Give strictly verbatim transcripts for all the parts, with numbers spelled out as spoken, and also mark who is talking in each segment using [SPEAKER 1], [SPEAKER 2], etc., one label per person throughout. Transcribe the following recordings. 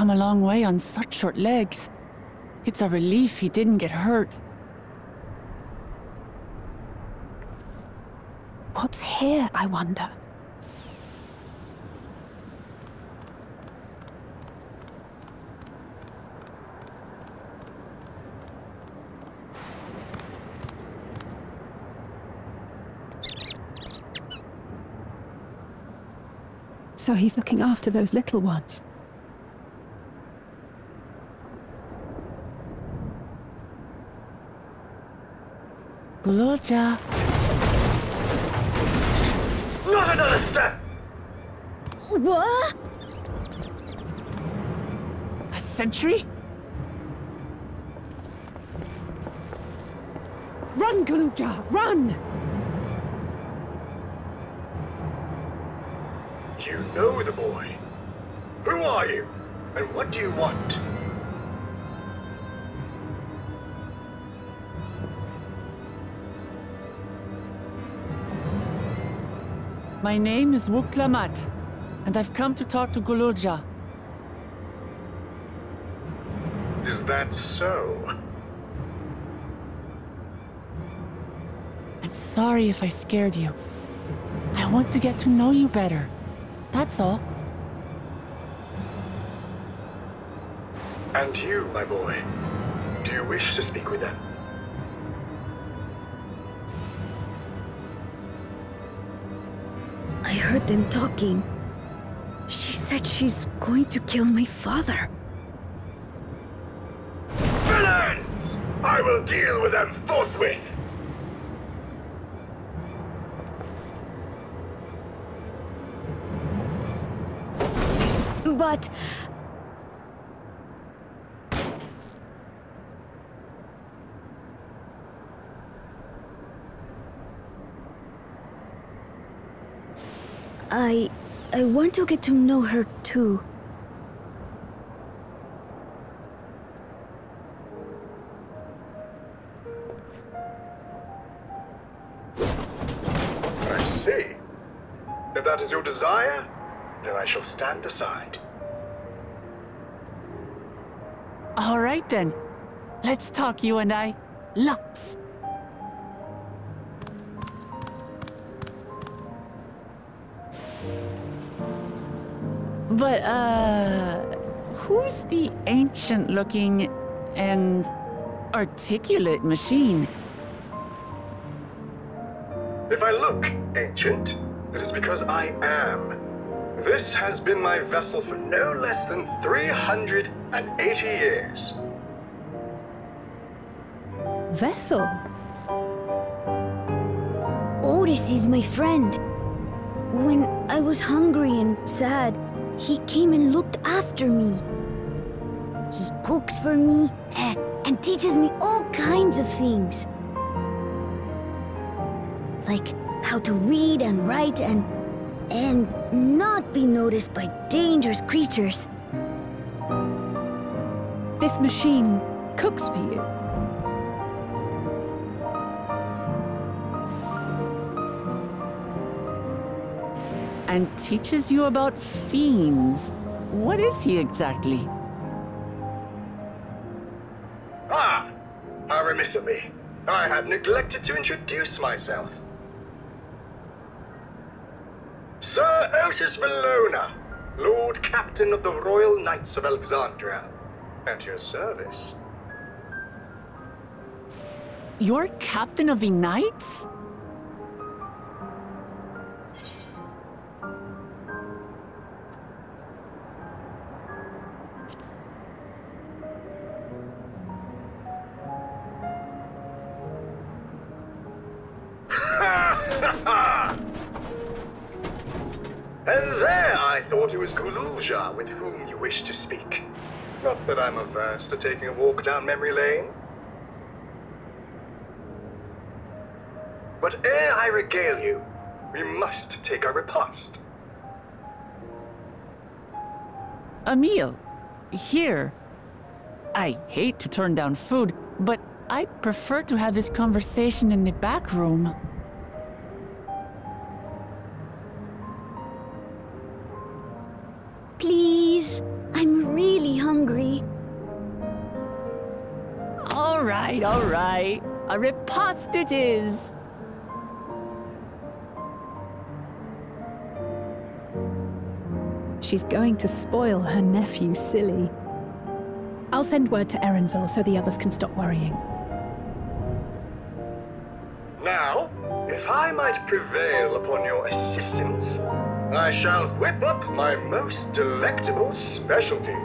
[SPEAKER 1] come a long way on such short legs. It's a relief he didn't get hurt.
[SPEAKER 2] What's here, I wonder? So he's looking after those little ones.
[SPEAKER 1] Gululja.
[SPEAKER 3] Not another step!
[SPEAKER 2] What?
[SPEAKER 1] A sentry?
[SPEAKER 2] Run, Gululja, run!
[SPEAKER 3] You know the boy. Who are you? And what do you want?
[SPEAKER 1] My name is Wuklamat, and I've come to talk to Gululja.
[SPEAKER 3] Is that so?
[SPEAKER 1] I'm sorry if I scared you. I want to get to know you better. That's all.
[SPEAKER 3] And you, my boy, do you wish to speak with them?
[SPEAKER 4] I heard them talking. She said she's going to kill my father.
[SPEAKER 3] Villains! I will deal with them forthwith!
[SPEAKER 4] But... I... I want to get to know her too.
[SPEAKER 3] I see. If that is your desire, then I shall stand aside.
[SPEAKER 1] All right then. Let's talk, you and I. Lots. But, uh... who's the ancient-looking and articulate machine?
[SPEAKER 3] If I look ancient, it is because I am. This has been my vessel for no less than three hundred eighty years.
[SPEAKER 2] Vessel?
[SPEAKER 4] Otis is my friend. When I was hungry and sad, he came and looked after me. He cooks for me and, and teaches me all kinds of things. Like how to read and write and... and not be noticed by dangerous creatures.
[SPEAKER 2] This machine cooks for you?
[SPEAKER 1] And teaches you about fiends. What is he exactly?
[SPEAKER 3] Ah! How remiss of me. I had neglected to introduce myself. Sir Otis Valona, Lord Captain of the Royal Knights of Alexandria. At your service.
[SPEAKER 1] You're Captain of the Knights?
[SPEAKER 3] And there I thought it was Gululja with whom you wished to speak. Not that I'm averse to taking a walk down memory lane. But ere I regale you, we must take our repast.
[SPEAKER 1] A meal. Here. I hate to turn down food, but I'd prefer to have this conversation in the back room.
[SPEAKER 4] Please, I'm really hungry.
[SPEAKER 1] All right, all right. A riposte it is.
[SPEAKER 2] She's going to spoil her nephew silly. I'll send word to Erenville so the others can stop worrying.
[SPEAKER 3] Now, if I might prevail upon your assistance, I shall whip up my most delectable specialty.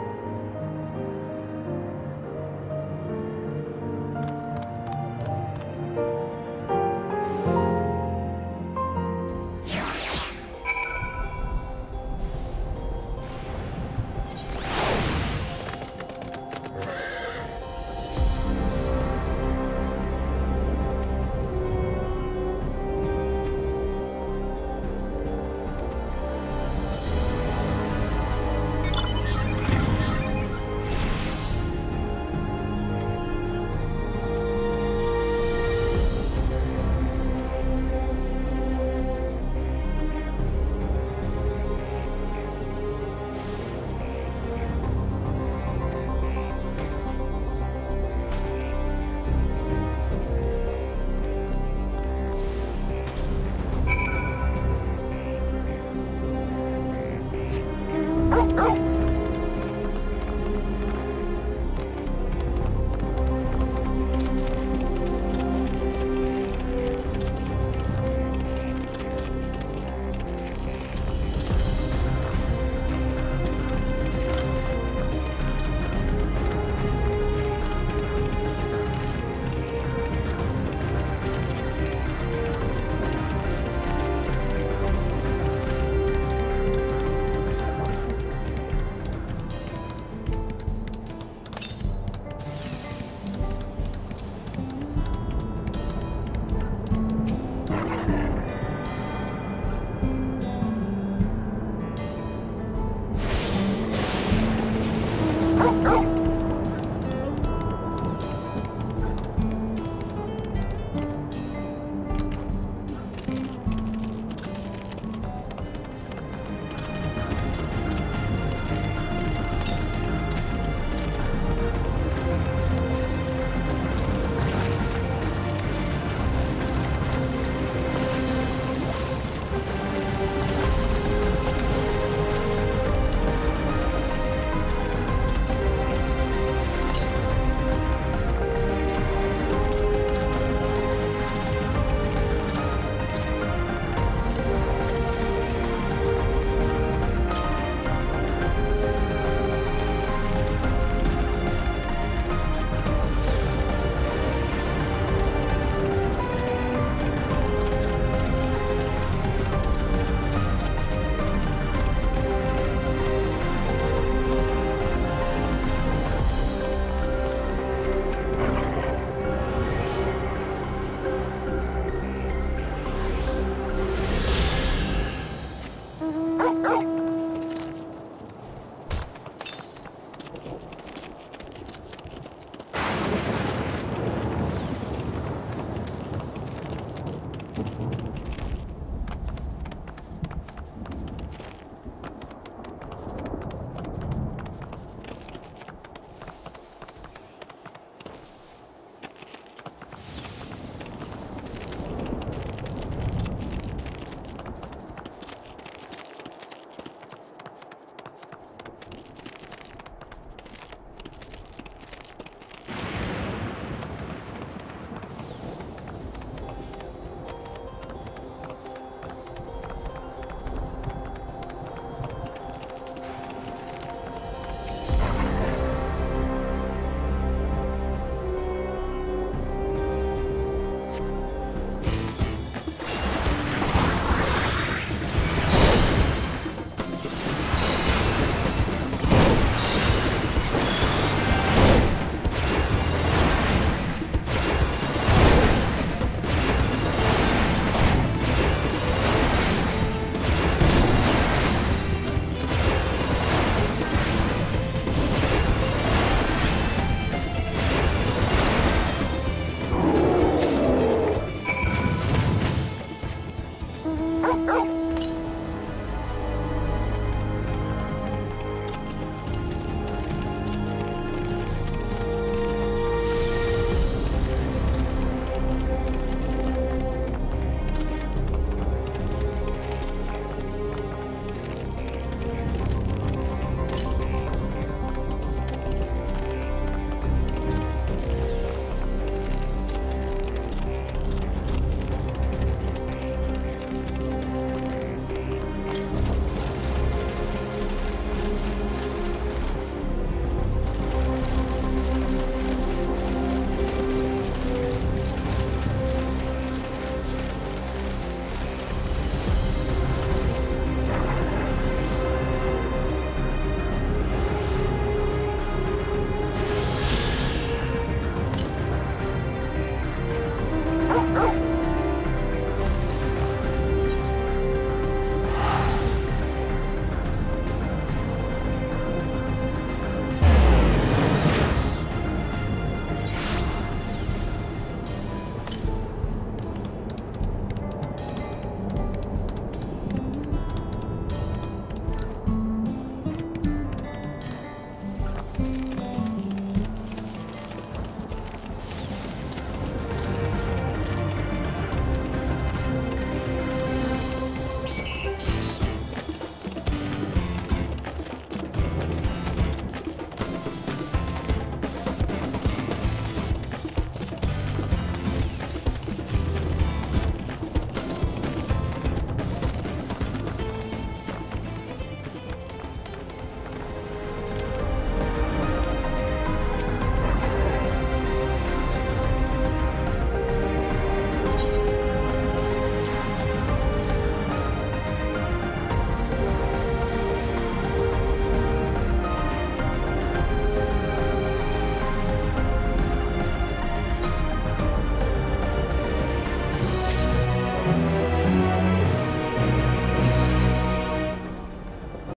[SPEAKER 3] Oh!